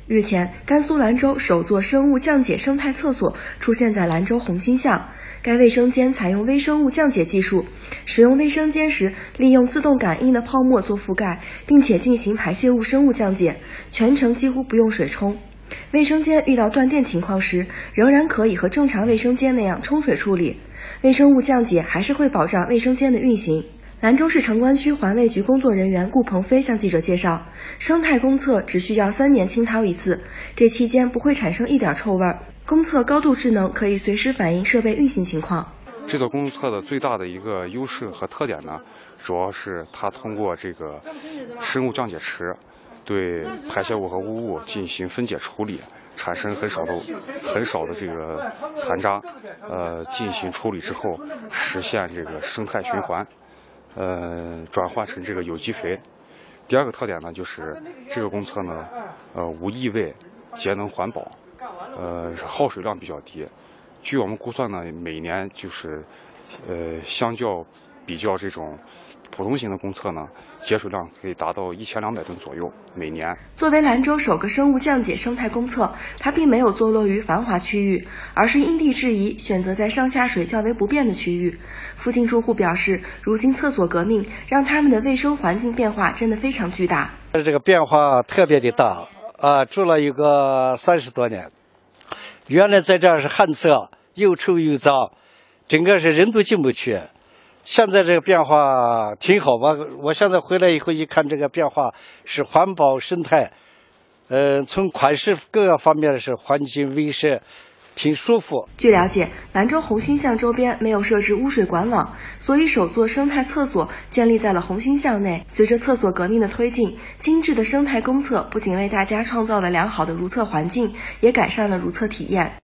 日前，甘肃兰州首座生物降解生态厕所出现在兰州红星巷。该卫生间采用微生物降解技术，使用卫生间时利用自动感应的泡沫做覆盖，并且进行排泄物生物降解，全程几乎不用水冲。卫生间遇到断电情况时，仍然可以和正常卫生间那样冲水处理，微生物降解还是会保障卫生间的运行。兰州市城关区环卫局工作人员顾鹏飞向记者介绍，生态公厕只需要3年清掏一次，这期间不会产生一点臭味。公厕高度智能，可以随时反映设备运行情况。 这座公厕的最大的一个优势和特点呢，主要是它通过这个生物降解池对排泄物和污物进行分解处理，产生很少的这个残渣，进行处理之后实现这个生态循环。转换成这个有机肥。第二个特点呢，就是这个公厕呢，无异味，节能环保，耗水量比较低。据我们估算呢，每年就是相较比较这种普通型的公厕呢，节水量可以达到1200吨左右每年。 作为兰州首个生物降解生态公厕，它并没有坐落于繁华区域，而是因地制宜，选择在上下水较为不便的区域。附近住户表示，如今厕所革命让他们的卫生环境变化真的非常巨大。 这个变化特别的大住了有个30多年，原来在这儿是旱厕，又臭又脏，整个是人都进不去。现在这个变化挺好吧？我现在回来以后一看，这个变化是环保生态，从款式各个方面是环境卫生，挺舒服。 据了解，兰州红星巷周边没有设置污水管网，所以首座生态厕所建立在了红星巷内。随着厕所革命的推进，精致的生态公厕不仅为大家创造了良好的如厕环境，也改善了如厕体验。